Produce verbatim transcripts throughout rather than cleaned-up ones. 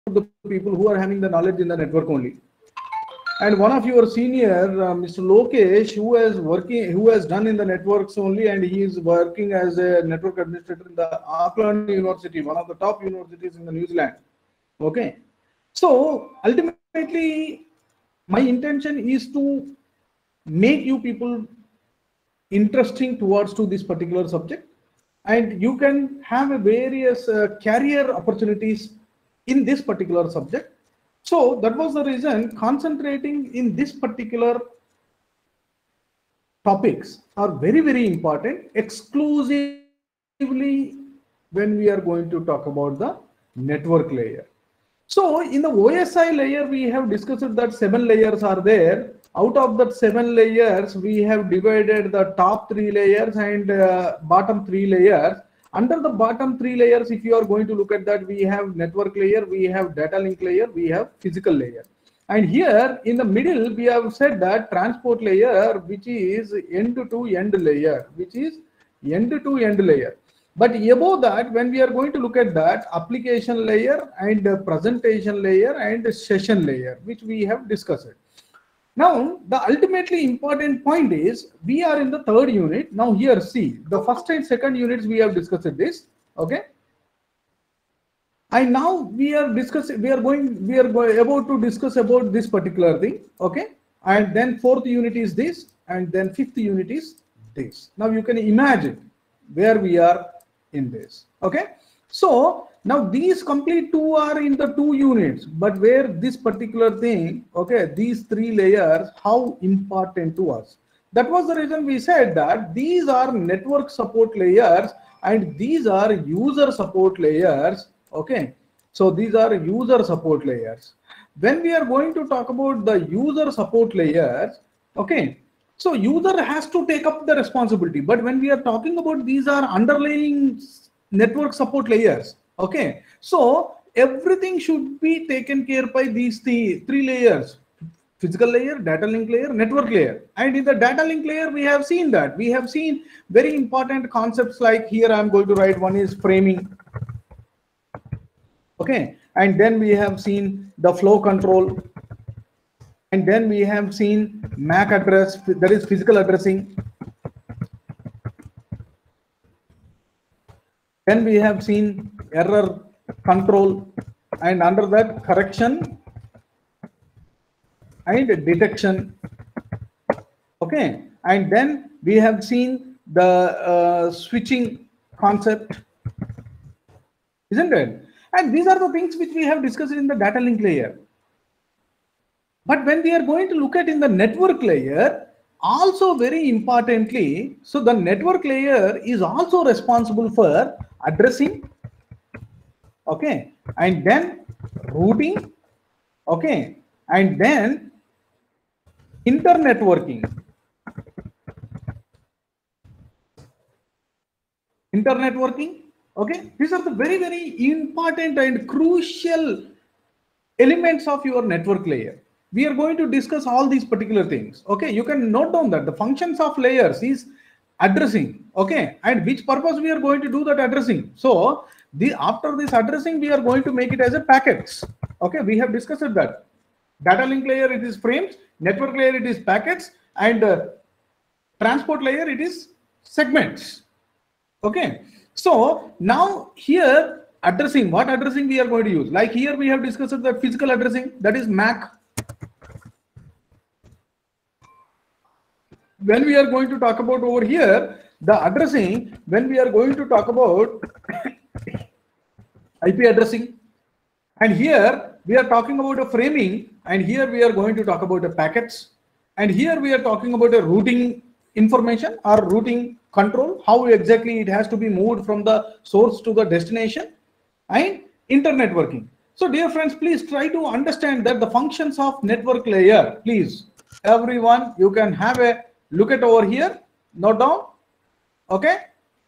the people who are having the knowledge in the network only. And one of your senior, uh, Mister Lokesh, who has working, who has done in the networks only, and he is working as a network administrator in the Auckland University, one of the top universities in the New Zealand. Okay, so ultimately, my intention is to make you people interesting towards to this particular subject, and you can have a various uh, career opportunities in this particular subject. So that was the reason concentrating in this particular topics are very, very important, exclusively when we are going to talk about the network layer. So in the O S I layer, we have discussed that seven layers are there. Out of that seven layers, we have divided the top three layers and uh, bottom three layers. Under the bottom three layers, if you are going to look at that, we have network layer, we have data link layer, we have physical layer. And here in the middle, we have said that transport layer, which is end-to-end layer, which is end-to-end layer. But above that, when we are going to look at that, application layer and presentation layer and session layer, which we have discussed. Now, the ultimately important point is we are in the third unit. Now here, see, the first and second units we have discussed this, okay? And now we are discussing, we are going, we are going, about to discuss about this particular thing, okay? And then fourth unit is this, and then fifth unit is this. Now you can imagine where we are in this, okay? So now these complete two are in the two units, but where this particular thing, okay, these three layers, how important to us. That was the reason we said that these are network support layers and these are user support layers, okay? So these are user support layers. When we are going to talk about the user support layers, okay, so user has to take up the responsibility, but when we are talking about these are underlying network support layers, okay, so everything should be taken care by these three, three layers: physical layer, data link layer, network layer. And in the data link layer, we have seen that we have seen very important concepts like here I'm going to write one is framing, okay, and then we have seen the flow control, and then we have seen M A C address, that is physical addressing. Then we have seen error control, and under that correction and detection, okay, and then we have seen the uh, switching concept, isn't it? And these are the things which we have discussed in the data link layer. But when we are going to look at in the network layer, also very importantly, so the network layer is also responsible for addressing, okay, and then routing, okay, and then internetworking. Internetworking, okay, these are the very, very important and crucial elements of your network layer. We are going to discuss all these particular things, okay? You can note down that the functions of layers is addressing, okay, and which purpose we are going to do that addressing. So the after this addressing, we are going to make it as a packets, okay? We have discussed that. Data link layer, it is frames, network layer, it is packets, and uh, transport layer, it is segments, okay? So now here addressing, what addressing we are going to use? Like here we have discussed that physical addressing, that is M A C. When we are going to talk about over here, the addressing, when we are going to talk about I P addressing, and here we are talking about a framing, and here we are going to talk about a packets, and here we are talking about a routing information or routing control, how exactly it has to be moved from the source to the destination, and internetworking. So dear friends, please try to understand that the functions of network layer, please, everyone, you can have a look at over here, note down, okay?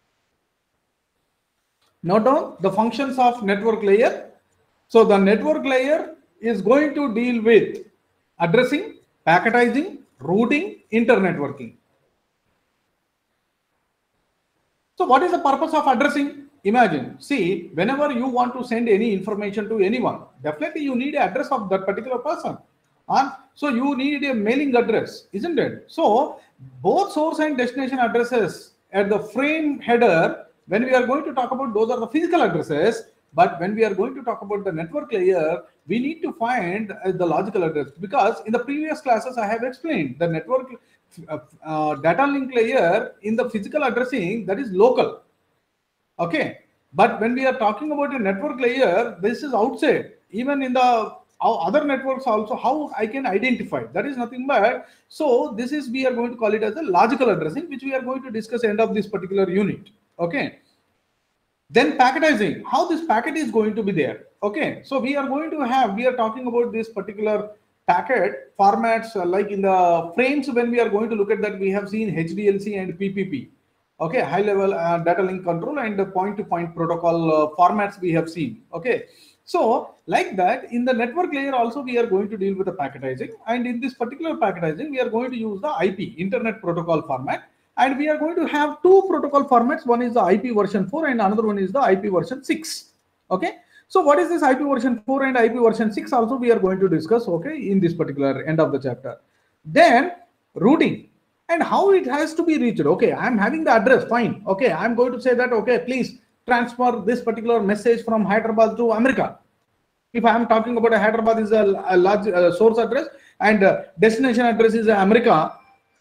Note down the functions of network layer. So the network layer is going to deal with addressing, packetizing, routing, internetworking. So what is the purpose of addressing? imagine, see, whenever you want to send any information to anyone, definitely you need an address of that particular person. And so you need a mailing address, isn't it? So both source and destination addresses at the frame header, when we are going to talk about, those are the physical addresses. But when we are going to talk about the network layer, we need to find uh, the logical address, because in the previous classes I have explained the network uh, uh, data link layer in the physical addressing, that is local. Okay, but when we are talking about a network layer, this is outside. Even in the other networks also, how I can identify, that is nothing but, so this is, we are going to call it as a logical addressing, which we are going to discuss end of this particular unit. Okay, then packetizing, how this packet is going to be there. Okay, so we are going to have, we are talking about this particular packet formats, uh, like in the frames, when we are going to look at that, we have seen H D L C and P P P. Okay, high level uh, data link control and the point to point protocol uh, formats we have seen. Okay, so like that, in the network layer also we are going to deal with the packetizing, and in this particular packetizing we are going to use the I P, internet protocol format, and we are going to have two protocol formats. One is the I P version four and another one is the I P version six. Okay, so what is this I P version four and I P version six also we are going to discuss, okay, in this particular end of the chapter. Then routing and how it has to be reached. Okay, I'm having the address, fine. Okay, I'm going to say that, okay, please transfer this particular message from Hyderabad to America. If I am talking about a Hyderabad is a, a large uh, source address and uh, destination address is America,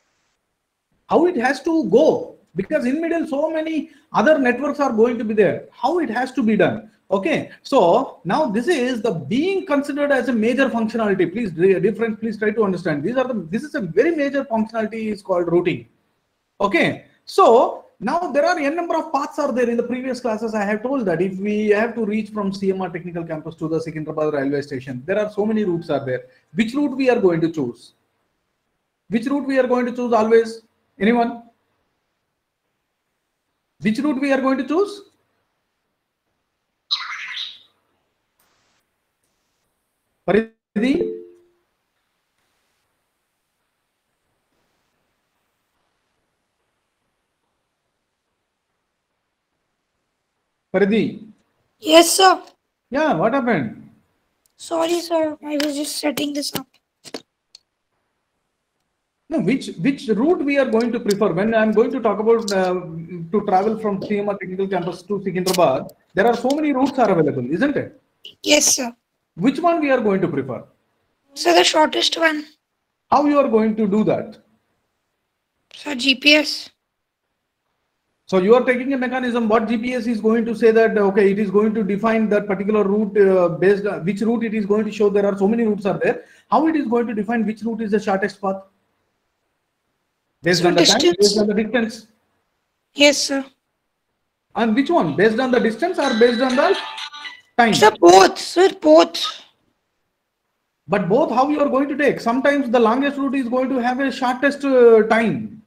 how it has to go, because in middle so many other networks are going to be there, how it has to be done. Okay, so now this is the being considered as a major functionality. Please, different, please try to understand. These are the, this is a very major functionality is called routing. Okay, so now there are n number of paths are there. In the previous classes I have told that if we have to reach from C M R Technical Campus to the Secunderabad railway station, there are so many routes are there. Which route we are going to choose? Which route we are going to choose always? Anyone? Which route we are going to choose? Paridhi? Paridhi? Yes, sir. Yeah, what happened? Sorry, sir. I was just setting this up. No, which which route we are going to prefer? When I'm going to talk about uh, to travel from C M R Technical Campus to Secunderabad, there are so many routes are available, isn't it? Yes, sir. Which one we are going to prefer? So the shortest one. How you are going to do that? So G P S. So you are taking a mechanism. What G P S is going to say that, okay, it is going to define that particular route uh, based on which route it is going to show. There are so many routes are there. How it is going to define which route is the shortest path? Based So on the time, distance. based on the distance. Yes, sir. And which one? Based on the distance or based on the time? Sir, both. Sir, both. But both, how you are going to take? Sometimes the longest route is going to have a shortest uh, time.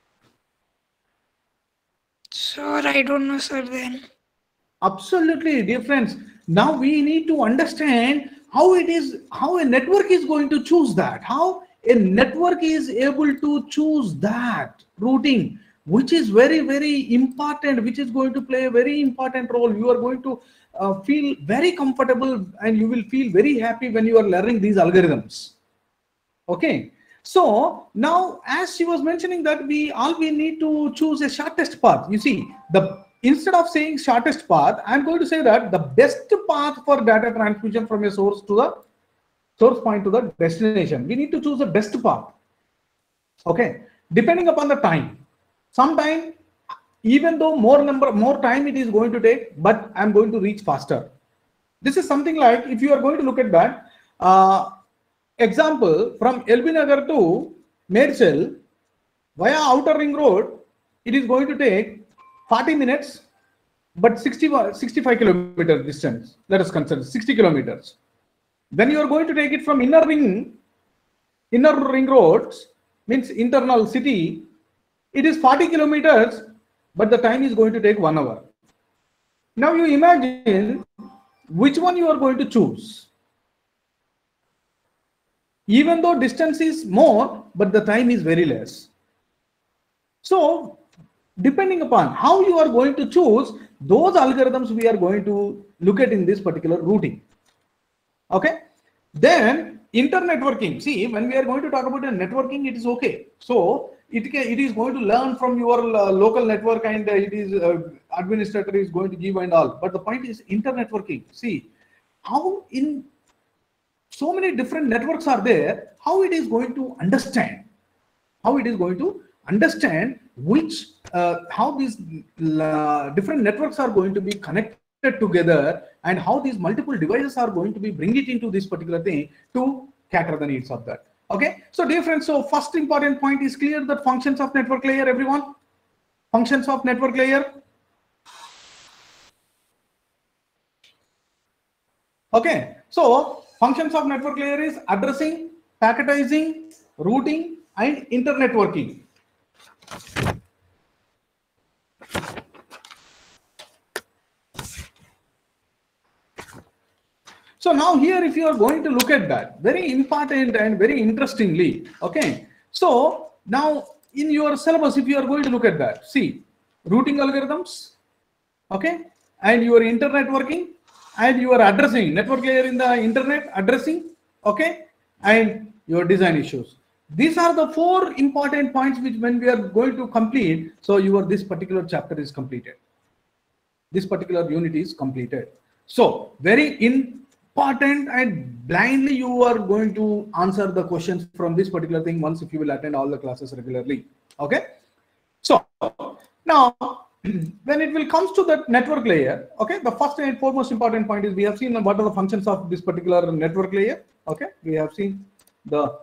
Sir, I don't know, sir, then. Absolutely different. Now we need to understand how it is, how a network is going to choose that. How a network is able to choose that routing, which is very, very important, which is going to play a very important role. You are going to uh, feel very comfortable and you will feel very happy when you are learning these algorithms. Okay. So now, as she was mentioning that we all we need to choose a shortest path. You see, the instead of saying shortest path, I'm going to say that the best path for data transmission from a source to the source point to the destination. We need to choose the best path. Okay, depending upon the time. Sometime, even though more number, more time it is going to take, but I'm going to reach faster. This is something like, if you are going to look at that, uh, example, from L B Nagar to Medchal via outer ring road, it is going to take forty minutes, but sixty, sixty-five kilometer distance. Let us consider sixty kilometers. When you are going to take it from inner ring, inner ring roads, means internal city, it is forty kilometers, but the time is going to take one hour. Now you imagine which one you are going to choose. Even though distance is more, but the time is very less. So depending upon how you are going to choose, those algorithms we are going to look at in this particular routing. Okay. Then internetworking. See, when we are going to talk about a networking, it is okay. So it can, it is going to learn from your uh, local network, and uh, it is uh, administrator is going to give and all. But the point is internetworking. See how in so many different networks are there, how it is going to understand, how it is going to understand which, uh, how these uh, different networks are going to be connected together, and how these multiple devices are going to be bring it into this particular thing to cater the needs of that. Okay, so dear friends, so first important point is clear, that functions of network layer, everyone, functions of network layer. Okay, so functions of network layer is addressing, packetizing, routing, and internetworking. So now here, if you are going to look at that, very important and very interestingly, okay. So now in your syllabus, if you are going to look at that, see routing algorithms, okay, and your internetworking, and your addressing, network layer in the internet addressing, okay, and your design issues. These are the four important points which when we are going to complete, so your this particular chapter is completed. This particular unit is completed. So very important, and blindly you are going to answer the questions from this particular thing once if you will attend all the classes regularly. Okay. So now when it will comes to that network layer, okay, the first and foremost important point is we have seen what are the functions of this particular network layer. Okay, we have seen the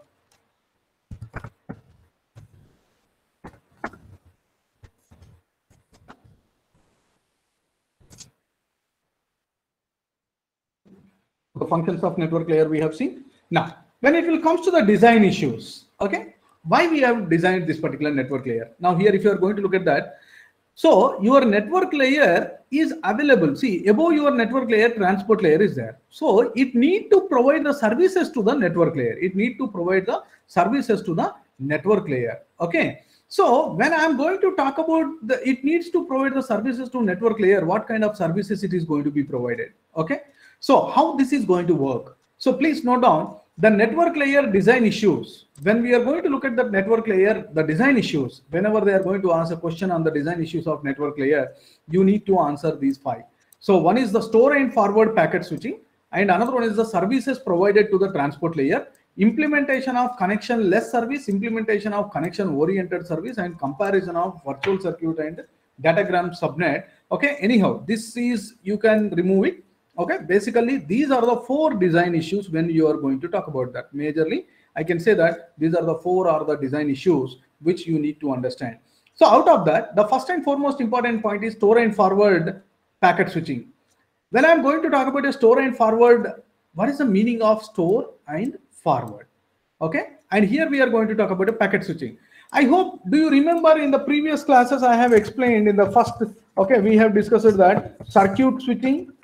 the functions of network layer we have seen. Now when it will comes to the design issues, okay, why we have designed this particular network layer. Now here if you are going to look at that, so your network layer is available. See, above your network layer, transport layer is there. So it need to provide the services to the network layer. It need to provide the services to the network layer. Okay. So when I'm going to talk about the, it needs to provide the services to network layer, what kind of services it is going to be provided. Okay. So how this is going to work. So please note down the network layer design issues. When we are going to look at the network layer, the design issues, whenever they are going to ask a question on the design issues of network layer, you need to answer these five. So one is the store and forward packet switching, and another one is the services provided to the transport layer, implementation of connection less service, implementation of connection oriented service, and comparison of virtual circuit and datagram subnet. Okay, anyhow, this is, you can remove it. Okay, basically these are the four design issues when you are going to talk about that. Majorly, I can say that these are the four are the design issues which you need to understand. So out of that, the first and foremost important point is store and forward packet switching. When I'm going to talk about a store and forward, what is the meaning of store and forward? Okay, and here we are going to talk about a packet switching. I hope, do you remember in the previous classes I have explained in the first, okay, we have discussed that circuit switching,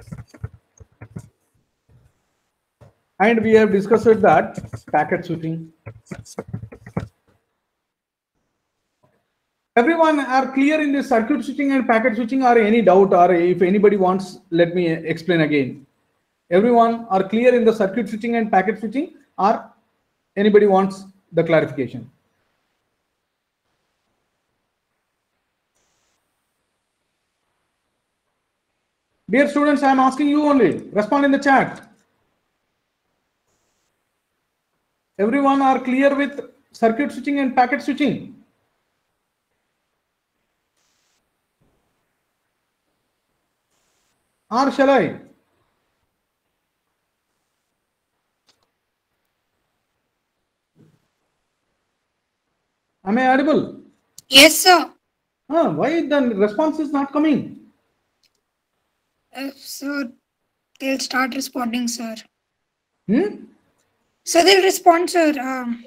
and we have discussed that packet switching. Everyone are clear in this circuit switching and packet switching, or any doubt, or if anybody wants, let me explain again. Everyone are clear in the circuit switching and packet switching, or anybody wants the clarification? Dear students, I am asking you only. Respond in the chat. Everyone are clear with circuit switching and packet switching? Or shall I? Am I audible? Yes, sir. Huh, why the response is not coming? Uh, so they'll start responding, sir. Hmm? So they'll respond, sir. Um,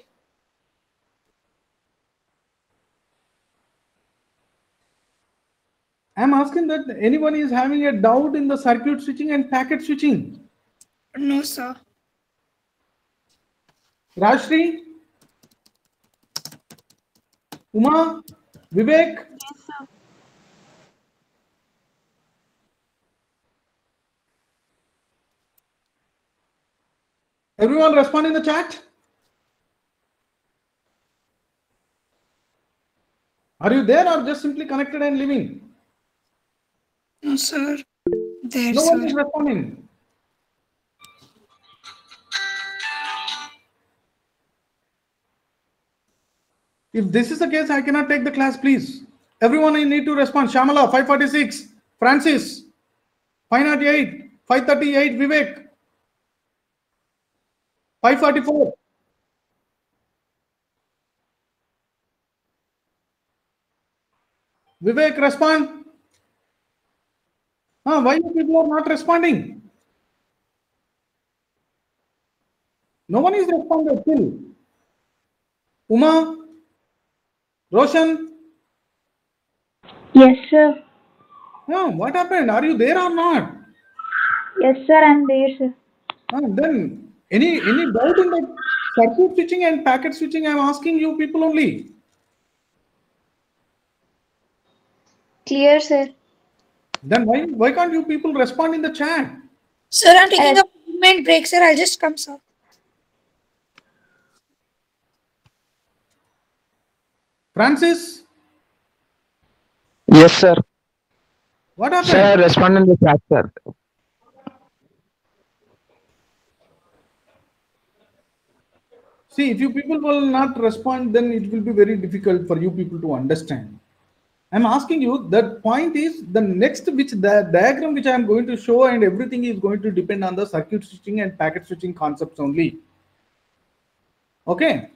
I'm asking that anyone is having a doubt in the circuit switching and packet switching? no, sir. Rajshri? Uma? Vivek? Yes, sir. Everyone respond in the chat. Are you there or just simply connected and leaving? No, sir. There, No sir. one is responding. If this is the case, I cannot take the class, please. Everyone, I need to respond. Shamala, five forty-six. Francis, five ninety-eight. five thirty-eight. Vivek, five forty-four. Vivek, respond. Huh, why you people are not responding? No one is responding still. Uma, Roshan. Yes, sir. Huh, what happened? Are you there or not? Yes, sir, I'm there, sir. Huh, then any any doubt in the circuit switching and packet switching? I am asking you people only. Clear, sir. Then why why can't you people respond in the chat? Sir, I'm taking Uh, a minute break, sir. I'll just come, sir. Francis, Yes, sir. what happened? Sir, respond in the chat, sir. See, if you people will not respond, then it will be very difficult for you people to understand. I'm asking you, the point is the next which the diagram which I am going to show and everything is going to depend on the circuit switching and packet switching concepts only. Okay.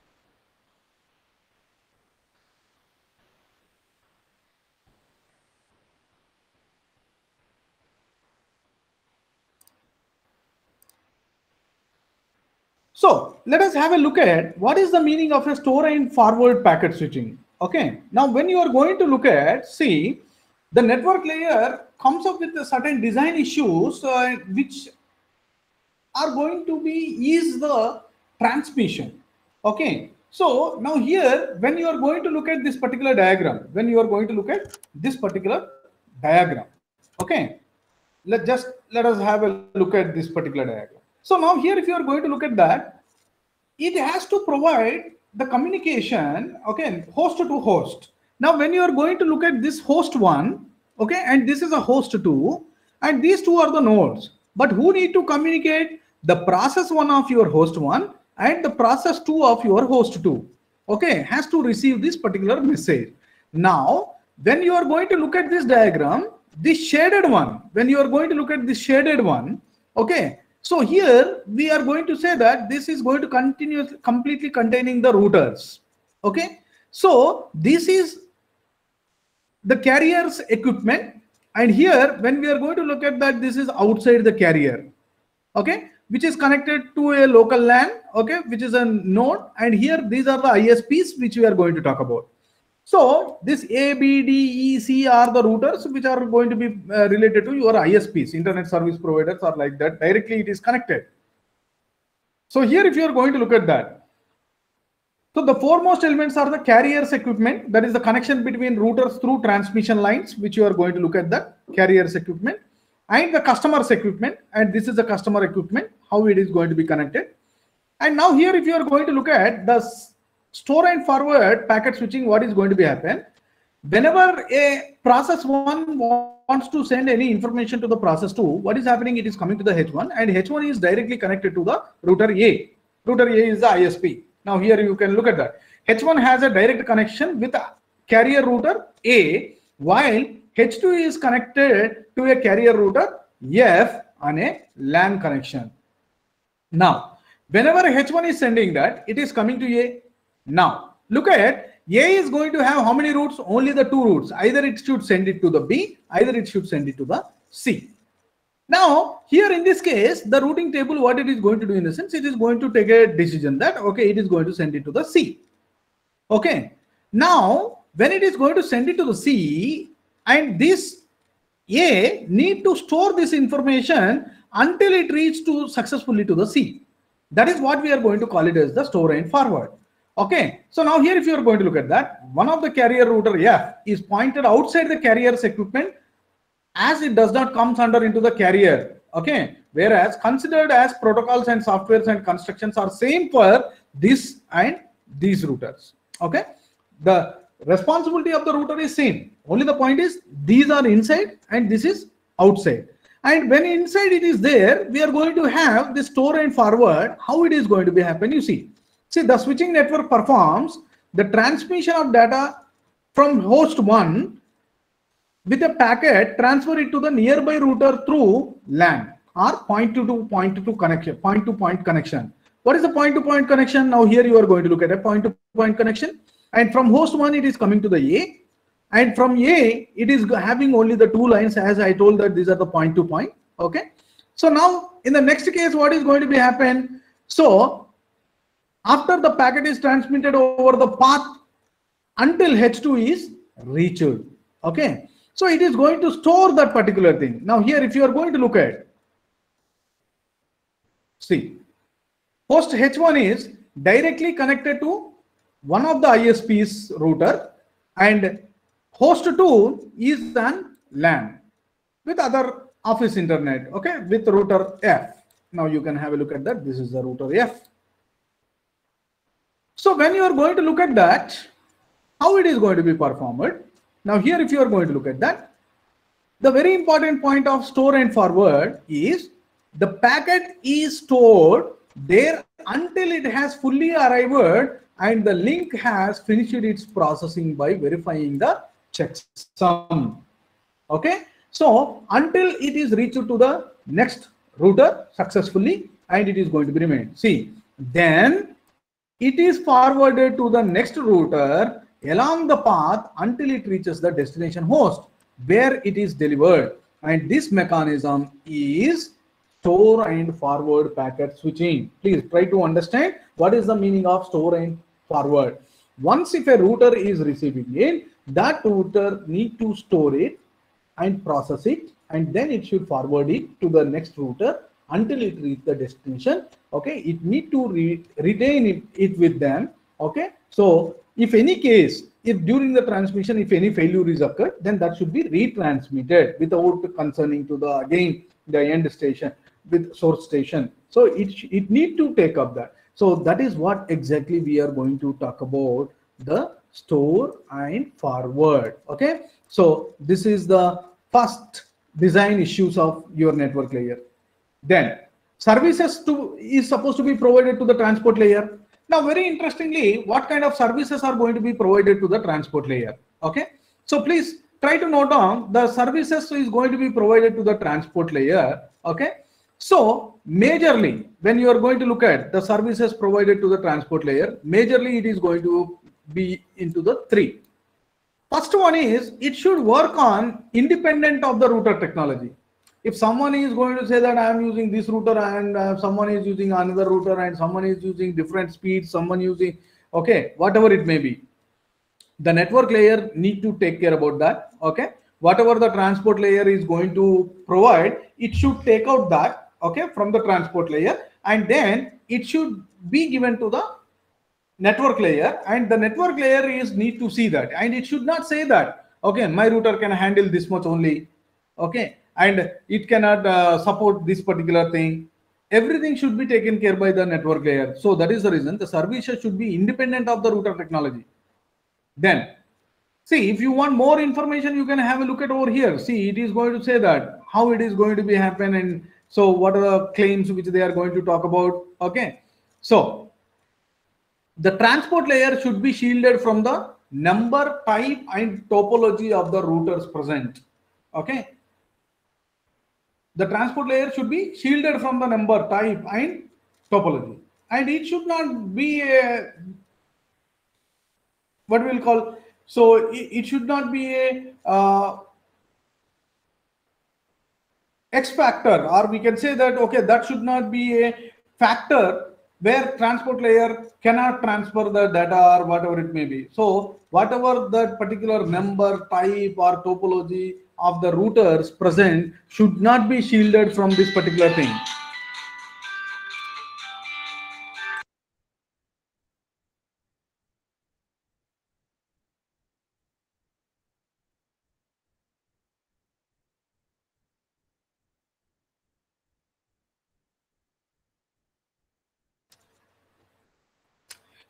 So let us have a look at what is the meaning of a store and forward packet switching. Okay. Now, when you are going to look at, see, the network layer comes up with a certain design issues uh, which are going to be ease the transmission. Okay. So now here, when you are going to look at this particular diagram, when you are going to look at this particular diagram, okay, let just let us have a look at this particular diagram. So now here, if you are going to look at that, it has to provide the communication, okay, host to host. Now, when you are going to look at this host one, okay, and this is a host two, and these two are the nodes. But who need to communicate? The process one of your host one and the process two of your host two, okay, has to receive this particular message. Now, when you are going to look at this diagram, this shaded one, when you are going to look at this shaded one, okay, so here we are going to say that this is going to continue completely containing the routers. Okay. So this is the carrier's equipment. And here, when we are going to look at that, this is outside the carrier. Okay. Which is connected to a local LAN. Okay. Which is a node. And here, these are the I S Ps which we are going to talk about. So this A, B, D, E, C are the routers which are going to be uh, related to your I S Ps, internet service providers, or like that. Directly it is connected. So here, if you are going to look at that, so the foremost elements are the carrier's equipment. That is the connection between routers through transmission lines, which you are going to look at the carrier's equipment, and the customer's equipment. And this is the customer equipment, how it is going to be connected. And now here, if you are going to look at the store and forward packet switching, what is going to be happen? Whenever a process one wants to send any information to the process two, what is happening? It is coming to the H one, and H one is directly connected to the router A. Router A is the I S P. Now here you can look at that. H one has a direct connection with a carrier router A, while H two is connected to a carrier router F on a LAN connection. Now, whenever H one is sending that, it is coming to A. Now, look at A is going to have how many routes? Only the two routes. Either it should send it to the B, either it should send it to the C. Now, here in this case, the routing table, what it is going to do in the sense, it is going to take a decision that, okay, it is going to send it to the C. Okay. Now, when it is going to send it to the C, and this A need to store this information until it reaches to successfully to the C. That is what we are going to call it as the store and forward. Okay, so now here, if you are going to look at that, one of the carrier router F is pointed outside the carrier's equipment, as it does not come under into the carrier. Okay, whereas considered as protocols and softwares and constructions are same for this and these routers. Okay, the responsibility of the router is same. Only the point is these are inside and this is outside. And when inside it is there, we are going to have the store and forward. How it is going to be happen? You see, see the switching network performs the transmission of data from host one with a packet, transfer it to the nearby router through LAN or point to to point to connection, point to point connection. What is the point to point connection? Now here you are going to look at a point to point connection, and from host one it is coming to the A, and from A it is having only the two lines, as I told that these are the point to point. Okay, so now in the next case, what is going to be happen? So after the packet is transmitted over the path until H two is reached. Okay, so it is going to store that particular thing. Now here, if you are going to look at, see, host H one is directly connected to one of the I S P's router, and host two is an LAN with other office internet, okay, with router F. Now you can have a look at that. This is the router F. So when you are going to look at that, how it is going to be performed? Now here, if you are going to look at that, the very important point of store and forward is the packet is stored there until it has fully arrived and the link has finished its processing by verifying the checksum. Okay, so until it is reached to the next router successfully, and it is going to be remained. See, then it is forwarded to the next router along the path until it reaches the destination host where it is delivered. And this mechanism is store and forward packet switching. Please try to understand what is the meaning of store and forward. Once if a router is receiving it, that router need to store it and process it, and then it should forward it to the next router until it reaches the destination. Okay, it need to re retain it, it with them. Okay, so if any case, if during the transmission, if any failure is occurred, then that should be retransmitted without concerning to the again the end station with source station. So it it need to take up that. So that is what exactly we are going to talk about, the store and forward. Okay, so this is the first design issues of your network layer. Then services to is supposed to be provided to the transport layer. Now very interestingly, what kind of services are going to be provided to the transport layer? Okay, so please try to note down the services is going to be provided to the transport layer. Okay, so majorly when you are going to look at the services provided to the transport layer, majorly it is going to be into the three. First one is it should work on independent of the router technology. If someone is going to say that I am using this router and uh, someone is using another router and someone is using different speeds, someone using, okay, whatever it may be, the network layer need to take care about that. Okay, whatever the transport layer is going to provide, it should take out that, okay, from the transport layer, and then it should be given to the network layer, and the network layer is need to see that, and it should not say that, okay, my router can handle this much only, okay, and it cannot uh, support this particular thing. Everything should be taken care by the network layer. So that is the reason the services should be independent of the router technology. Then see, if you want more information, you can have a look at over here. See, it is going to say that how it is going to be happen, and so what are the claims which they are going to talk about. Okay, so the transport layer should be shielded from the number, type and topology of the routers present. Okay, the transport layer should be shielded from the number, type and topology, and it should not be a, what we will call, so it, it should not be a uh, X factor, or we can say that, okay, that should not be a factor where transport layer cannot transfer the data or whatever it may be. So whatever that particular number, type or topology of the routers present should not be shielded from this particular thing.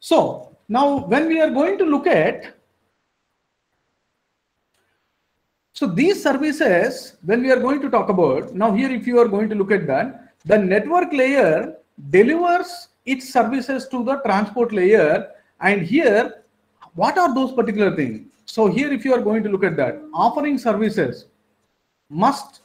So now when we are going to look at, so these services, when we are going to talk about, now here if you are going to look at that, the network layer delivers its services to the transport layer, and here what are those particular things? So here if you are going to look at that, offering services must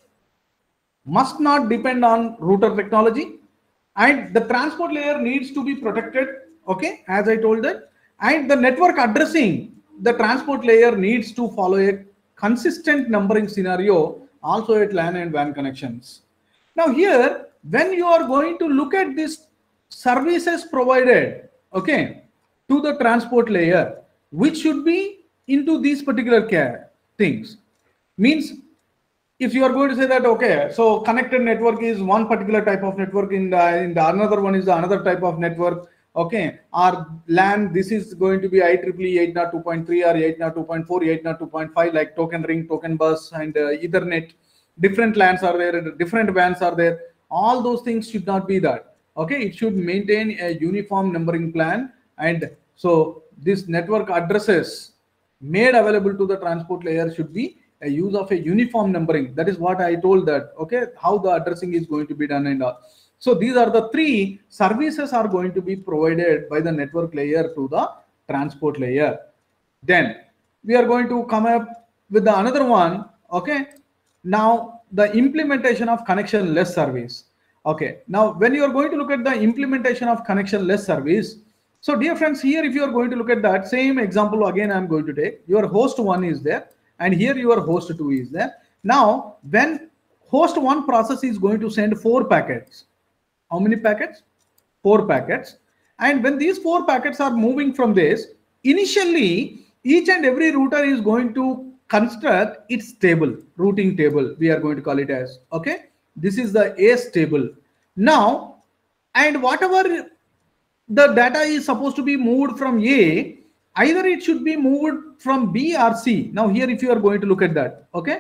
must not depend on router technology, and the transport layer needs to be protected, okay, as I told that, and the network addressing, the transport layer needs to follow a consistent numbering scenario also at LAN and W A N connections. Now here, when you are going to look at this services provided, okay, to the transport layer, which should be into these particular care things, means if you are going to say that, okay, so connected network is one particular type of network, in the, in the another one is another type of network, okay, or LAN, this is going to be I triple E eight oh two point three or eight oh two point four, eight oh two point five, like token ring, token bus, and uh, Ethernet. Different LANs are there, different W A Ns are there. All those things should not be that. Okay, it should maintain a uniform numbering plan, and so this network addresses made available to the transport layer should be a use of a uniform numbering. That is what I told that, okay, how the addressing is going to be done and all. So these are the three services are going to be provided by the network layer to the transport layer. Then we are going to come up with the another one, okay. Now the implementation of connectionless service. Okay, now when you are going to look at the implementation of connectionless service, so dear friends, here if you are going to look at that same example again, I am going to take your host one is there, and here your host two is there. Now when host one process is going to send four packets, how many packets? Four packets. And when these four packets are moving from this, initially each and every router is going to construct its table, routing table, we are going to call it as, okay, this is the A C E table. Now, and whatever the data is supposed to be moved from A, either it should be moved from B or C. Now here if you are going to look at that, okay,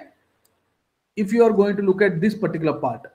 if you are going to look at this particular part,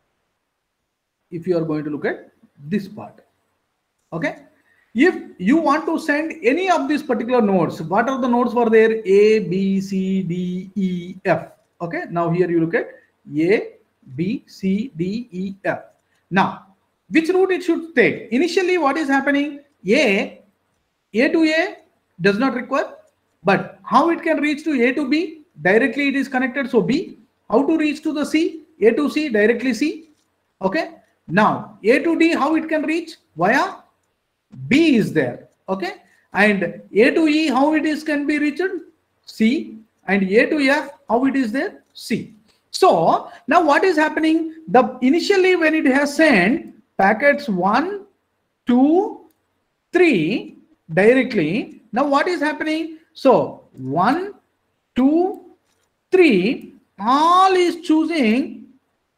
if you are going to look at this part, okay, if you want to send any of these particular nodes, what are the nodes were there? A, B, C, D, E, F. Okay, now here you look at A, B, C, D, E, F. Now which route it should take? Initially what is happening? A, A to A does not require, but how it can reach to A to B? Directly it is connected, so B. How to reach to the C? A to C, directly C. Okay, now A to D, how it can reach? Via B is there, okay, and A to E, how it is can be reached? C, and A to F, how it is there? C. So now what is happening? The initially when it has sent packets one, two, three directly, now what is happening? So one, two, three, all is choosing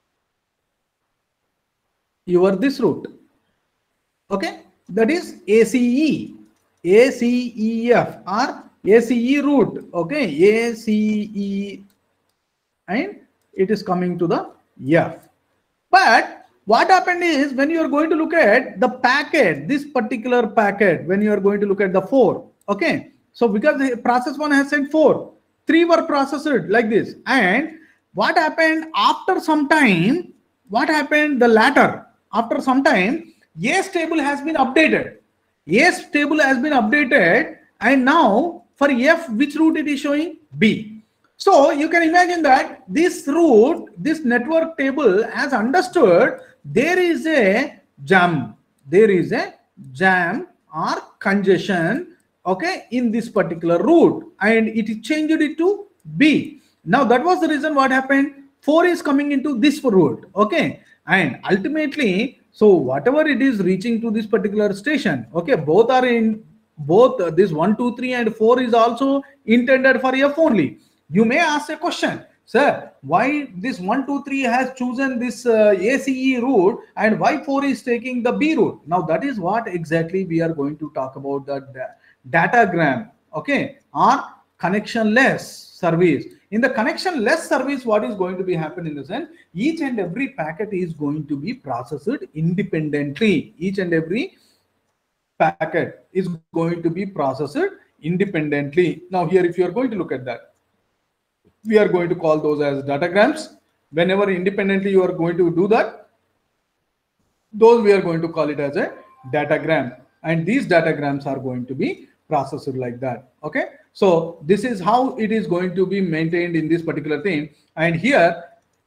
your this route, okay, that is A C E, A C E F or A C E route, okay, A C E, and it is coming to the F. But what happened is when you are going to look at the packet, this particular packet, when you are going to look at the four, okay, so because the process one has sent four, three were processed like this, and what happened after some time, what happened the latter, after some time, A C E table has been updated. A C E table has been updated, and now for F, which route it is showing? B. So you can imagine that this route, this network table has understood there is a jam, there is a jam or congestion, okay, in this particular route, and it changed it to B. Now that was the reason what happened. four is coming into this route, okay, and ultimately, so whatever it is reaching to this particular station, okay, both are in both uh, this one, two, three and four is also intended for F only. You may ask a question, sir, why this one, two, three has chosen this uh, A C E route and why four is taking the B route? Now that is what exactly we are going to talk about, the datagram, okay, or connectionless service. In the connectionless service, what is going to be happening in the sense, each and every packet is going to be processed independently. Each and every packet is going to be processed independently. Now here, if you are going to look at that, we are going to call those as datagrams. Whenever independently you are going to do that, those we are going to call it as a datagram, and these datagrams are going to be processed like that. Okay, so this is how it is going to be maintained in this particular thing. And here,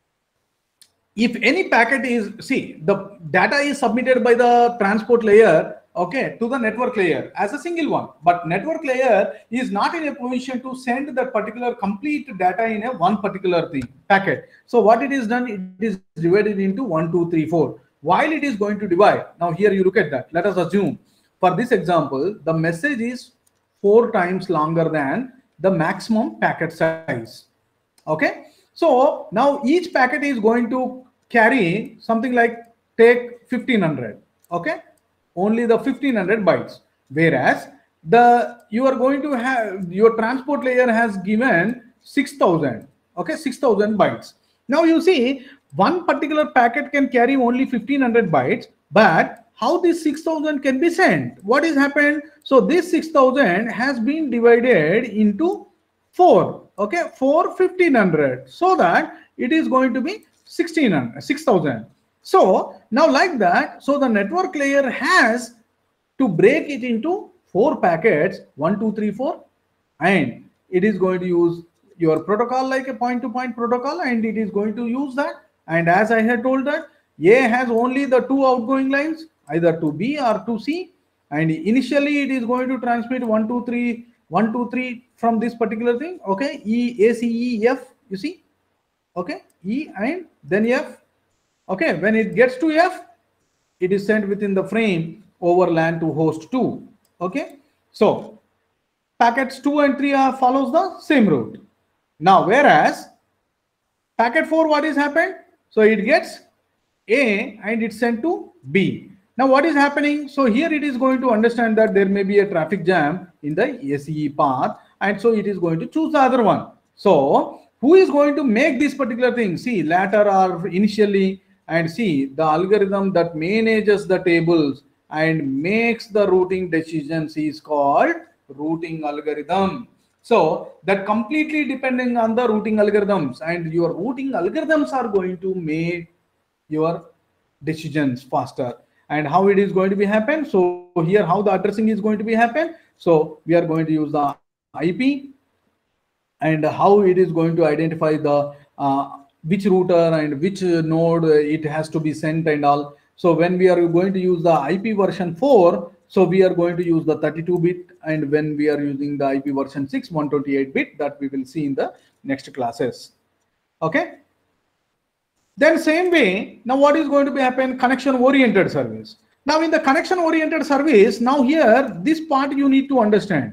if any packet is, see, the data is submitted by the transport layer, okay, to the network layer as a single one, but network layer is not in a position to send that particular complete data in a one particular thing packet. So what it is done, it is divided into one, two, three, four. While it is going to divide, now here you look at that. Let us assume for this example, the message is four times longer than the maximum packet size. Okay, so now each packet is going to carry something like, take fifteen hundred. Okay, only the fifteen hundred bytes, whereas the you are going to have, your transport layer has given six thousand. Okay, six thousand bytes. Now you see, one particular packet can carry only fifteen hundred bytes, but how this six thousand can be sent? What has happened? So this six thousand has been divided into four. Okay, four fifteen hundred, so that it is going to be sixteen hundred, six thousand. So now like that, so the network layer has to break it into four packets, one, two, three, four, and it is going to use your protocol like a point-to-point protocol, and it is going to use that. And as I had told that, A has only the two outgoing lines, either to B or to C, and initially it is going to transmit one, two, three, one, two, three from this particular thing. Okay, E, A, C, E, F, you see. Okay, E and then F. Okay, when it gets to F, it is sent within the frame over LAN to host two. Okay, so packets two and three are follows the same route. Now, whereas packet four, what is happened? So it gets A and it's sent to B. Now what is happening? So here it is going to understand that there may be a traffic jam in the S E E path, and so it is going to choose the other one. So who is going to make this particular thing? See, latter or initially, and see the algorithm that manages the tables and makes the routing decisions is called routing algorithm. So that completely depending on the routing algorithms, and your routing algorithms are going to make your decisions faster. And how it is going to be happen? So here how the addressing is going to be happen. So we are going to use the I P, and how it is going to identify the uh, which router and which node it has to be sent and all. So when we are going to use the I P version four, so we are going to use the thirty-two bit, and when we are using the I P version six, one twenty-eight bit, that we will see in the next classes. Okay. Then same way, now what is going to be happen? Connection oriented service. Now in the connection oriented service, now here this part you need to understand.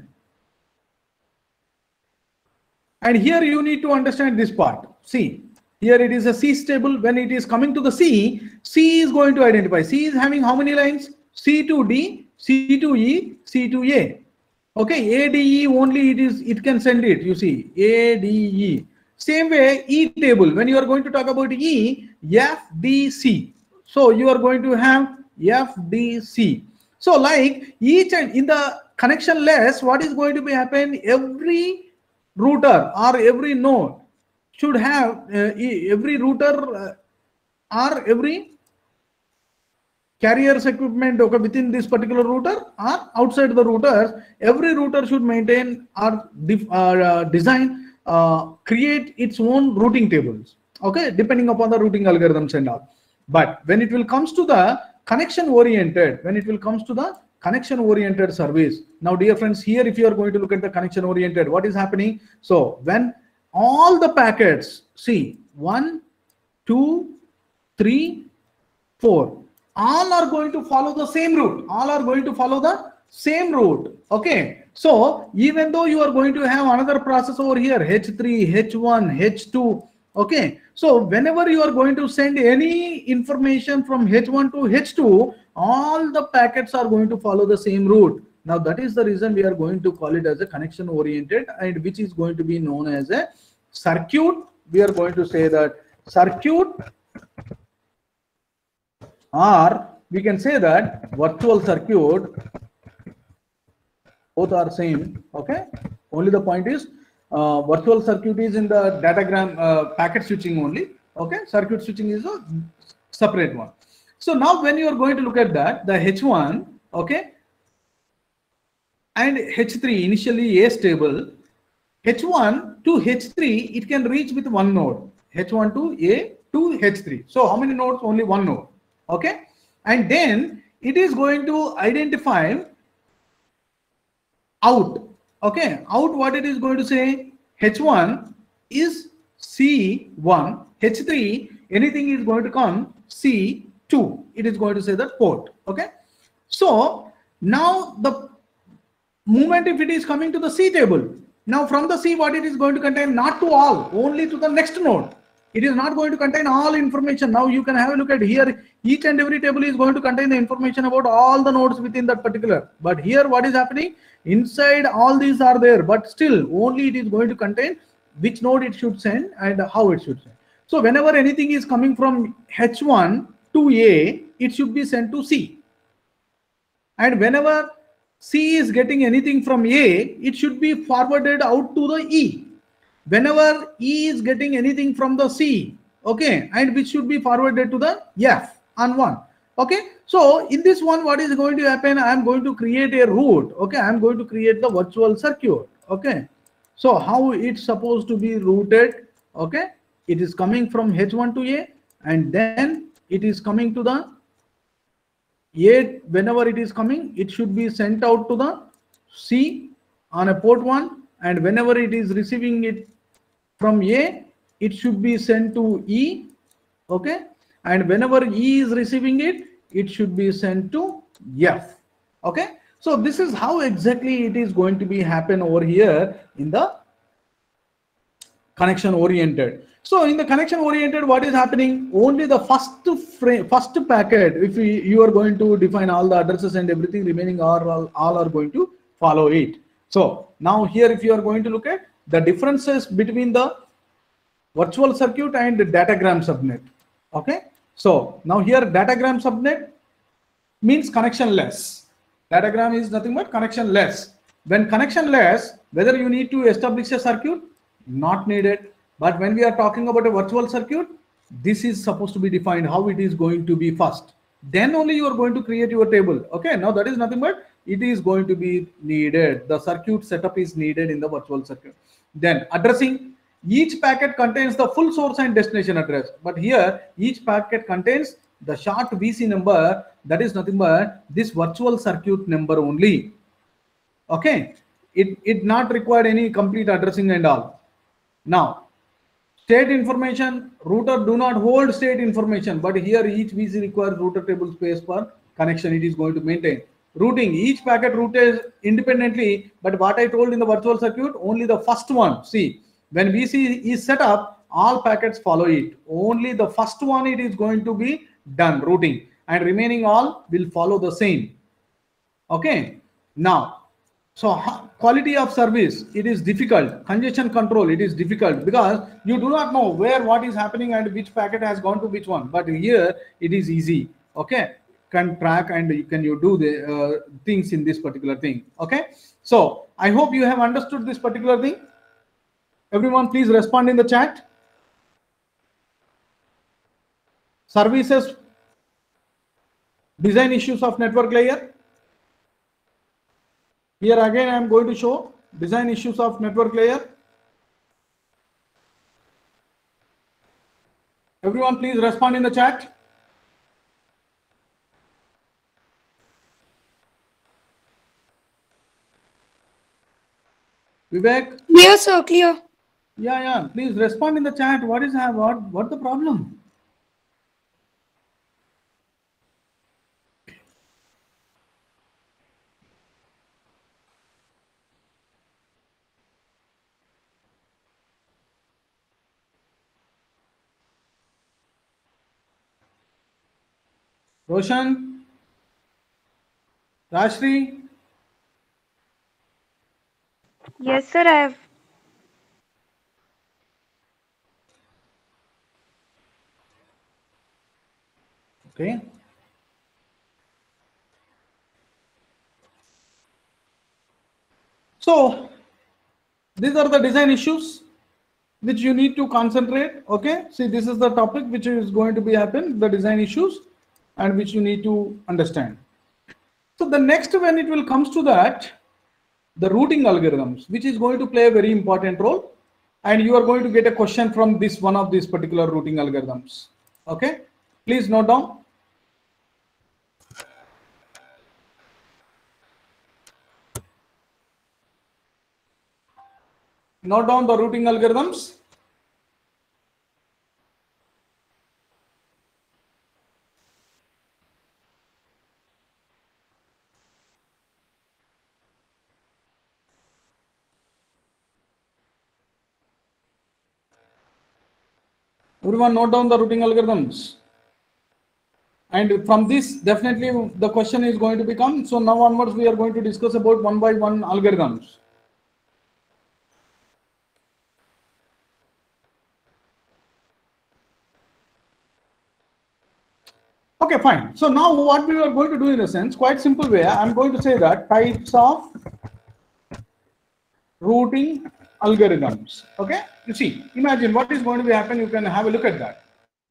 And here you need to understand this part. See, here it is a C stable. When it is coming to the C, C is going to identify. C is having how many lines? C to D, C to E, C to A. Okay, A, D, E only it is, it can send it. You see, A, D, E. Same way, E table. When you are going to talk about E, F, D, C. So you are going to have F, D, C. So like each and in the connection less, what is going to be happen? Every router or every node should have uh, every router uh, or every carrier's equipment okay, within this particular router or outside the routers, every router should maintain or uh, design uh, create its own routing tables, okay, depending upon the routing algorithms and all. But when it will comes to the connection oriented, when it will comes to the connection oriented service, now dear friends, here if you are going to look at the connection oriented, what is happening? So when all the packets, see, one, two, three, four, all are going to follow the same route. All are going to follow the same route. Okay. So even though you are going to have another process over here, H three, H one, H two. Okay. So whenever you are going to send any information from H one to H two, all the packets are going to follow the same route. Now that is the reason we are going to call it as a connection oriented, and which is going to be known as a circuit. We are going to say that circuit, or we can say that virtual circuit both are same. Okay, only the point is uh, virtual circuit is in the datagram uh, packet switching only. Okay, circuit switching is a separate one. So now when you are going to look at that, the H one, okay, and H three, initially A stable, H one to H three, it can reach with one node. H one to A to H three. So how many nodes? Only one node. Okay. And then it is going to identify out. Okay. Out, what it is going to say? H one is C one. H three, anything is going to come C two. It is going to say that port. Okay. So now the movement, if it is coming to the C table, now from the C, what it is going to contain? Not to all, only to the next node. It is not going to contain all information. Now you can have a look at here. Each and every table is going to contain the information about all the nodes within that particular. But here what is happening? Inside all these are there, but still only it is going to contain which node it should send and how it should send. So whenever anything is coming from H one to A, it should be sent to C. And whenever C is getting anything from A, it should be forwarded out to the E. Whenever E is getting anything from the C, okay, and which should be forwarded to the F on one. Okay, so in this one, what is going to happen? I am going to create a route. Okay, I am going to create the virtual circuit. Okay, so how it's supposed to be routed? Okay, it is coming from H one to A, and then it is coming to the A. Whenever it is coming, it should be sent out to the C on a port one, and whenever it is receiving it from A, it should be sent to E. Okay, and whenever E is receiving it, it should be sent to F. Okay, so this is how exactly it is going to be happen over here in the connection oriented. So in the connection oriented, what is happening? Only the first frame, first packet, if we, you are going to define all the addresses and everything, remaining are all, all are going to follow it. So now here, if you are going to look at the differences between the virtual circuit and the datagram subnet. Okay, so now here datagram subnet means connectionless. Datagram is nothing but connectionless. When connectionless, whether you need to establish a circuit, not needed. But when we are talking about a virtual circuit, this is supposed to be defined how it is going to be first. Then only you are going to create your table. Okay, now that is nothing but it is going to be needed. The circuit setup is needed in the virtual circuit. Then addressing. Each packet contains the full source and destination address. But here, each packet contains the short V C number. That is nothing but this virtual circuit number only. Okay, it, it not required any complete addressing and all. Now, state information, router do not hold state information, but here each V C requires router table space for connection it is going to maintain. Routing, each packet routed independently, but what I told in the virtual circuit, only the first one. See, when V C is set up, all packets follow it. Only the first one it is going to be done, routing, and remaining all will follow the same. Okay, now, so quality of service, it is difficult. Congestion control, it is difficult because you do not know where what is happening and which packet has gone to which one. But here it is easy. Okay, can track and you can you do the uh, things in this particular thing. Okay, so I hope you have understood this particular thing. Everyone, please respond in the chat. Services, design issues of network layer. Here again, I am going to show design issues of network layer. Everyone, please respond in the chat. Vivek? Clear, sir, clear. Yeah, yeah. Please respond in the chat. What is what? What the problem? Roshan, Rashri. Yes, sir, I have. Okay. So these are the design issues which you need to concentrate. Okay, see, this is the topic which is going to be happen, the design issues, and which you need to understand. So the next, when it will comes to that, the routing algorithms, which is going to play a very important role, and you are going to get a question from this one of these particular routing algorithms. Okay, please note down. Note down the routing algorithms. Everyone note down the routing algorithms. And from this, definitely the question is going to become, so now onwards we are going to discuss about one by one algorithms. Okay, fine. So now what we are going to do in a sense, quite simple way, I'm going to say that types of routing algorithms. Okay, you see, imagine what is going to be happen. You can have a look at that.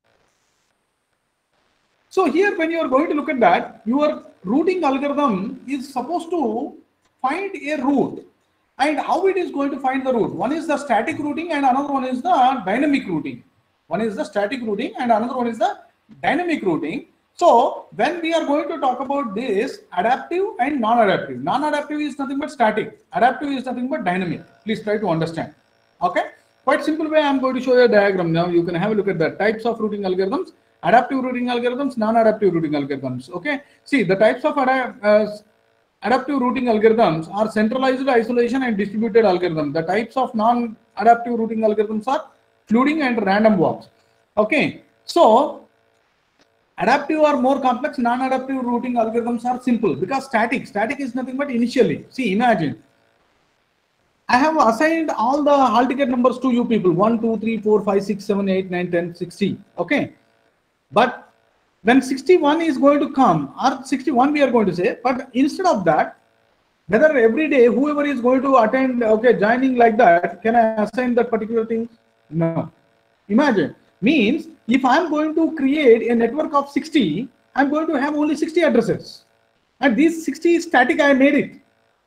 So here, when you are going to look at that, your routing algorithm is supposed to find a route, and how it is going to find the route. One is the static routing and another one is the dynamic routing. One is the static routing and another one is the dynamic routing. So when we are going to talk about this adaptive and non-adaptive, non-adaptive is nothing but static, adaptive is nothing but dynamic. Please try to understand. Okay, quite simple way, I'm going to show you a diagram. Now you can have a look at that. Types of routing algorithms, adaptive routing algorithms, non-adaptive routing algorithms. Okay, see, the types of adap uh, adaptive routing algorithms are centralized isolation and distributed algorithms. The types of non-adaptive routing algorithms are flooding and random walks. Okay, so adaptive are more complex, non-adaptive routing algorithms are simple, because static, static is nothing but initially. See, imagine, I have assigned all the hall ticket numbers to you people, one, two, three, four, five, six, seven, eight, nine, ten, sixty, okay? But when sixty-one is going to come, or sixty-one we are going to say, but instead of that, whether every day, whoever is going to attend, okay, joining like that, can I assign that particular thing? No. Imagine, means if I'm going to create a network of sixty, I'm going to have only sixty addresses. And these sixty is static, I made it.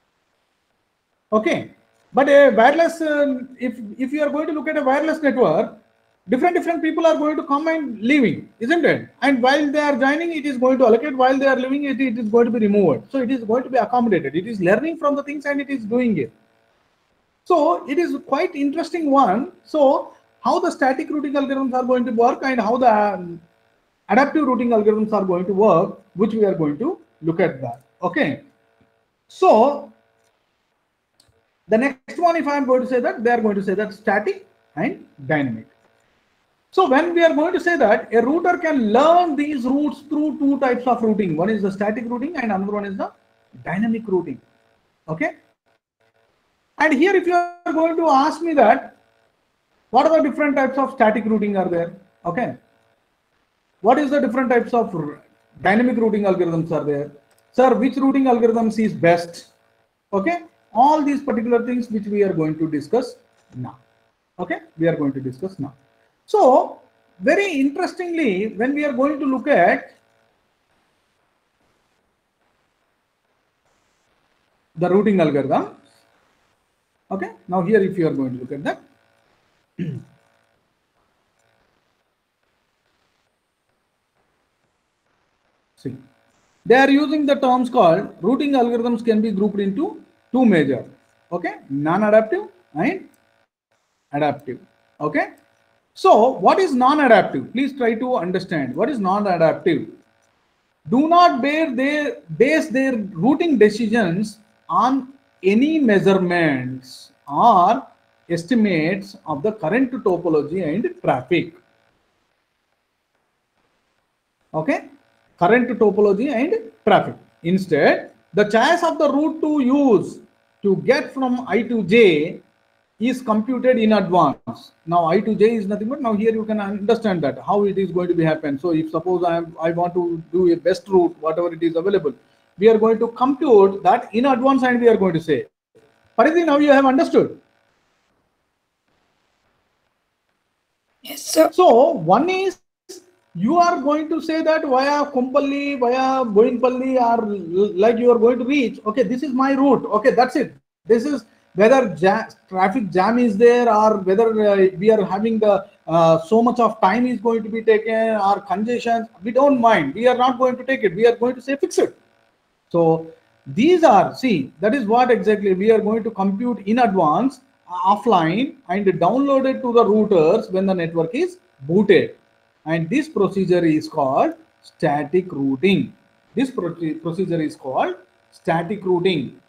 Okay. But a wireless, uh, if, if you are going to look at a wireless network, different, different people are going to come and leaving, isn't it? And while they are joining, it is going to allocate. While they are leaving, it, it is going to be removed. So it is going to be accommodated. It is learning from the things and it is doing it. So it is quite interesting one. So how the static routing algorithms are going to work and how the um, adaptive routing algorithms are going to work, which we are going to look at that. Okay. So the next one, if I am going to say that, they are going to say that static and dynamic. So when we are going to say that, a router can learn these routes through two types of routing. One is the static routing and another one is the dynamic routing. Okay. And here, if you are going to ask me that, what are the different types of static routing are there? Okay. What is the different types of dynamic routing algorithms are there? Sir, which routing algorithms is best? Okay. All these particular things which we are going to discuss now. Okay. We are going to discuss now. So very interestingly, when we are going to look at the routing algorithm, okay. Now here, if you are going to look at that, see, they are using the terms called routing algorithms can be grouped into two major, okay, non-adaptive and adaptive. Okay. So what is non-adaptive? Please try to understand what is non-adaptive. Do not bear their, base their routing decisions on any measurements or estimates of the current topology and traffic. Okay, current topology and traffic. Instead, the choice of the route to use to get from I to J is computed in advance. Now I to J is nothing but, now here you can understand that how it is going to be happen. So if suppose I am, I want to do a best route, whatever it is available, we are going to compute that in advance and we are going to say. Paridhi, now you have understood. Yes, sir. So one is you are going to say that via Kumpalli, via Boinpalli, or like you are going to reach. Okay, this is my route. Okay, that's it. This is whether ja traffic jam is there or whether uh, we are having the uh, so much of time is going to be taken or congestion. We don't mind. We are not going to take it. We are going to say fix it. So these are, see, that is what exactly we are going to compute in advance, uh, offline, and download it to the routers when the network is booted. And this procedure is called static routing. This pro procedure is called static routing.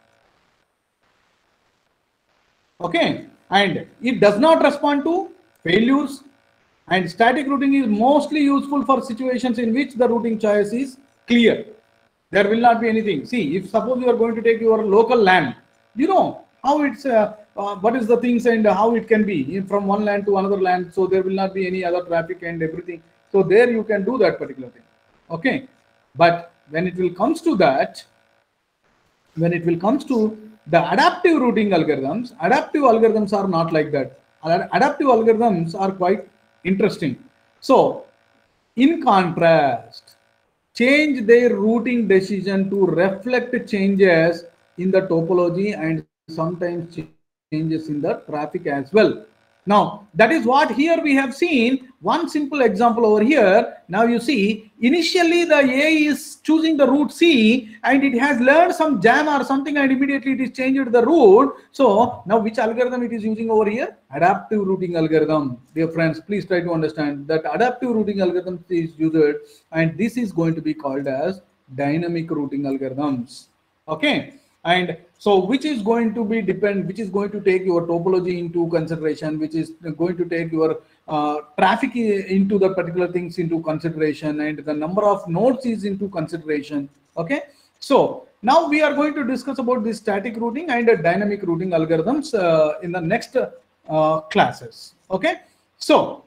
Okay, and it does not respond to failures. And static routing is mostly useful for situations in which the routing choice is clear. There will not be anything. See, if suppose you are going to take your local land, you know how it's, uh, uh, what is the things and how it can be from one land to another land. So there will not be any other traffic and everything. So there you can do that particular thing. Okay. But when it will comes to that, when it will comes to the adaptive routing algorithms, adaptive algorithms are not like that. Adaptive algorithms are quite interesting. So in contrast, change their routing decision to reflect changes in the topology and sometimes changes in the traffic as well. Now, that is what here we have seen. One simple example over here. Now you see, initially the A is choosing the route C and it has learned some jam or something and immediately it is changed the route. So now which algorithm it is using over here? Adaptive routing algorithm. Dear friends, please try to understand that adaptive routing algorithm is used, and this is going to be called as dynamic routing algorithms. Okay. And so which is going to be depend, which is going to take your topology into consideration, which is going to take your uh, traffic into the particular things into consideration, and the number of nodes is into consideration. Okay. So now we are going to discuss about this static routing and uh, dynamic routing algorithms uh, in the next uh, classes. Okay. So,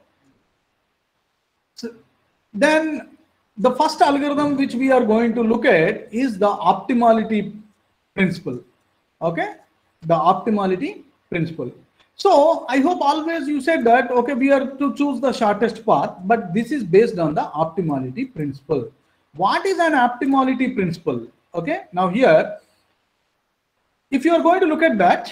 so then the first algorithm which we are going to look at is the optimality principle. Okay, the optimality principle. So I hope always you said that, okay, we are to choose the shortest path, but this is based on the optimality principle. What is an optimality principle? Okay, now here, if you are going to look at that,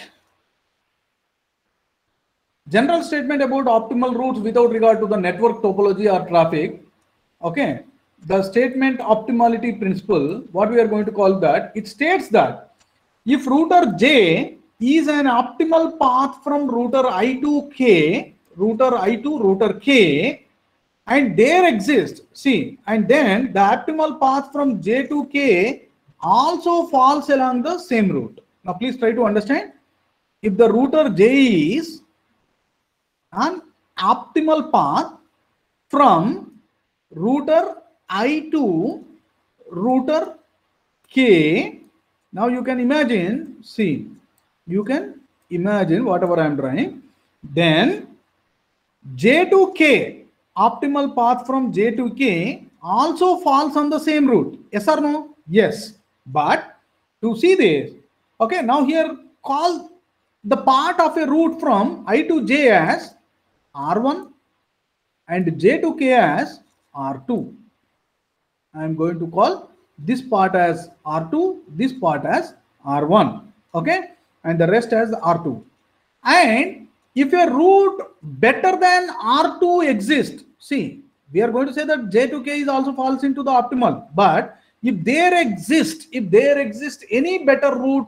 general statement about optimal routes without regard to the network topology or traffic. Okay, the statement optimality principle, what we are going to call that, it states that if router J is an optimal path from router I to K, router I to router K, and there exists, see, and then the optimal path from J to K also falls along the same route. Now please try to understand. If the router J is an optimal path from router I to router K, now you can imagine, see, you can imagine whatever I am trying, then J to K, optimal path from J to K also falls on the same route. Yes or no? Yes. But to see this, okay, now here call the part of a route from I to J as R one and J to K as R two. I am going to call this part as R two, this part as R one, okay, and the rest as R two. And if a route better than R two exists, see, we are going to say that J to K is also falls into the optimal, but if there exists, if there exists any better route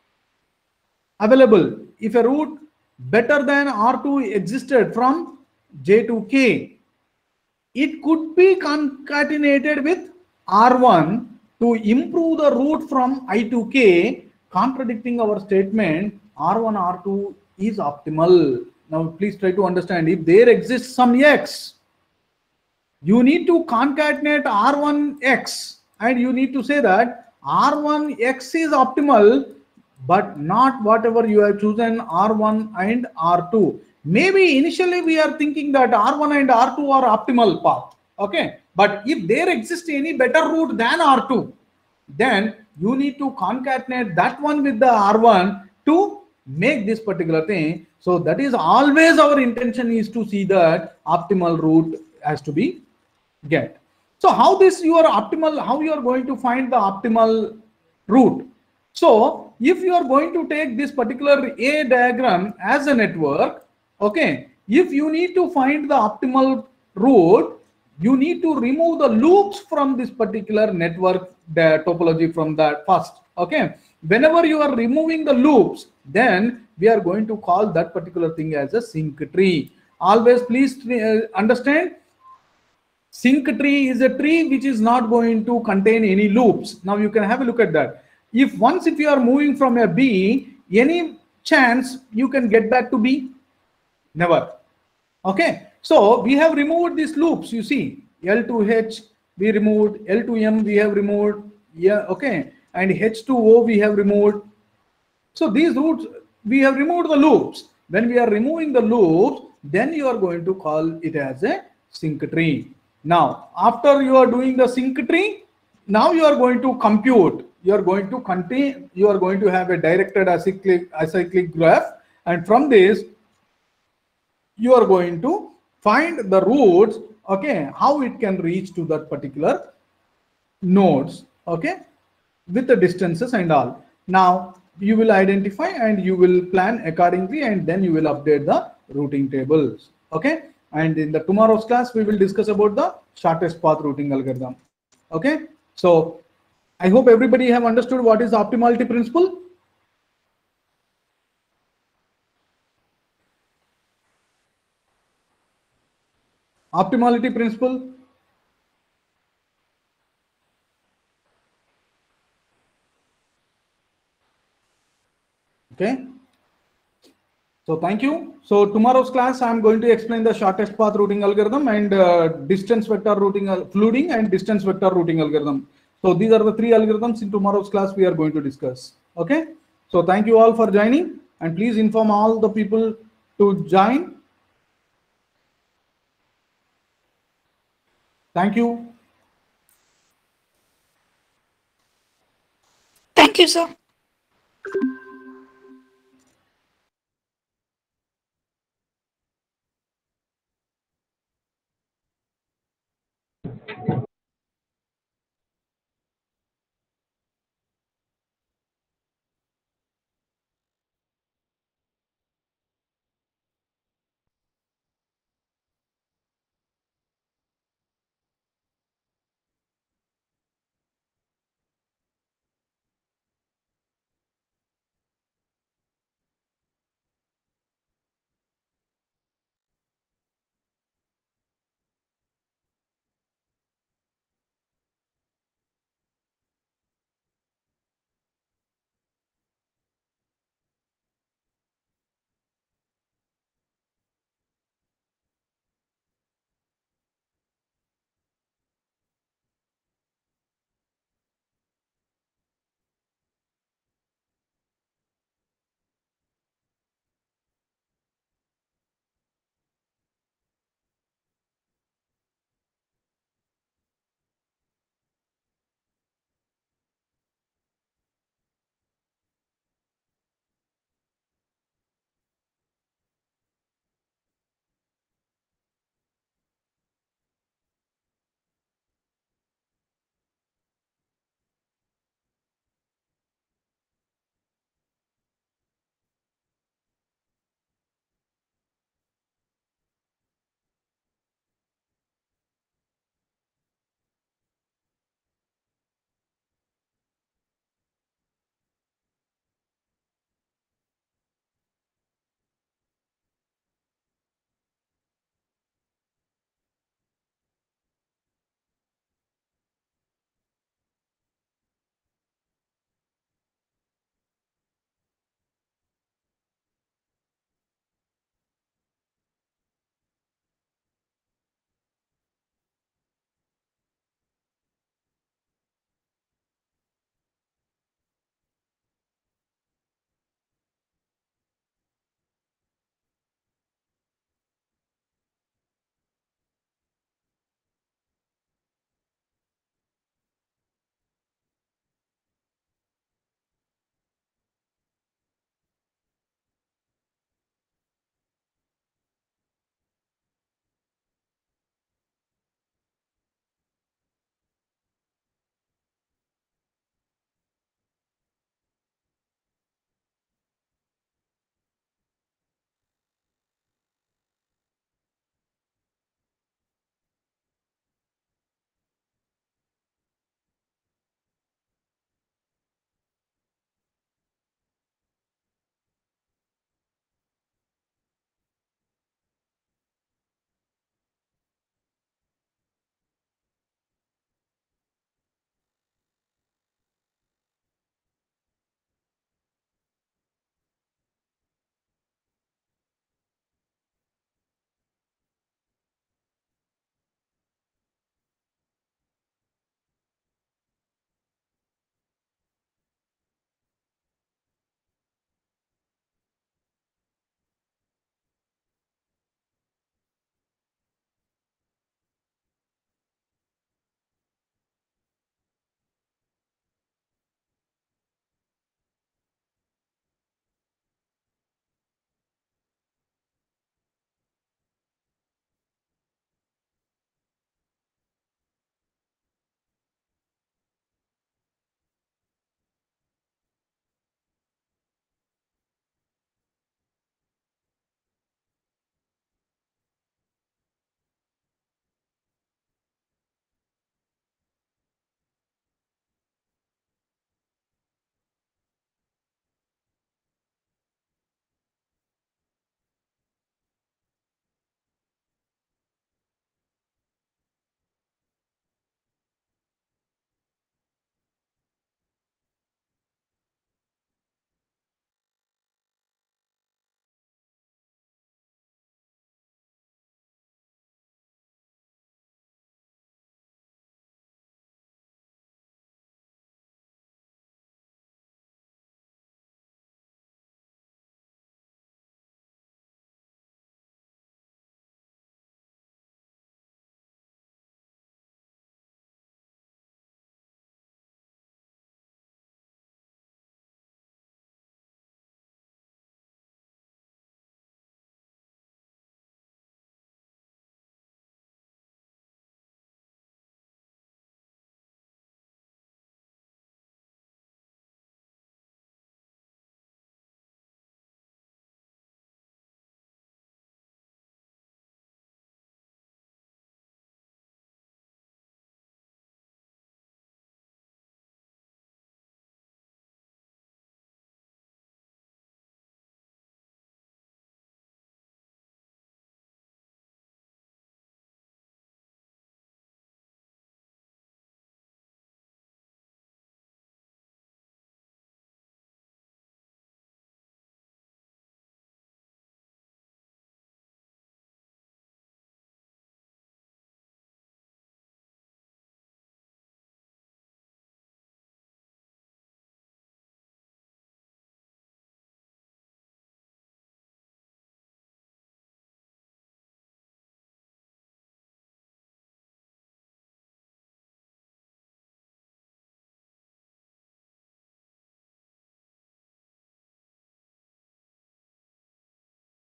available, if a route better than R two existed from J to K, it could be concatenated with R one to improve the route from I to K, contradicting our statement R one, R two is optimal. Now please try to understand, if there exists some X, you need to concatenate R one X and you need to say that R one X is optimal, but not whatever you have chosen R one and R two. Maybe initially we are thinking that R one and R two are optimal path. Okay, but if there exists any better route than R two, then you need to concatenate that one with the R one to make this particular thing. So that is always our intention, is to see that optimal route has to be get. So how this your optimal, how you are going to find the optimal route? So if you are going to take this particular A diagram as a network, okay, if you need to find the optimal route, you need to remove the loops from this particular network, the topology from that first. Okay, whenever you are removing the loops, then we are going to call that particular thing as a sync tree. Always please uh, understand, sync tree is a tree which is not going to contain any loops. Now you can have a look at that. If once if you are moving from a B, any chance you can get back to B? Never. Okay, so we have removed these loops. You see, L to H we removed, L to M we have removed, yeah, okay, and H to O we have removed. So these routes we have removed the loops. When we are removing the loops, then you are going to call it as a sync tree. Now, after you are doing the sync tree, now you are going to compute. You are going to contain. You are going to have a directed acyclic acyclic graph, and from this, you are going to find the routes. Okay, how it can reach to that particular nodes. Okay, with the distances and all. Now you will identify and you will plan accordingly, and then you will update the routing tables. Okay, and in the tomorrow's class we will discuss about the shortest path routing algorithm. Okay, so I hope everybody have understood what is the optimality principle. Optimality principle. Okay, so thank you. So tomorrow's class I am going to explain the shortest path routing algorithm and uh, distance vector routing, uh, flooding and distance vector routing algorithm. So these are the three algorithms in tomorrow's class we are going to discuss. Okay, so thank you all for joining, and please inform all the people to join. Thank you. Thank you, sir.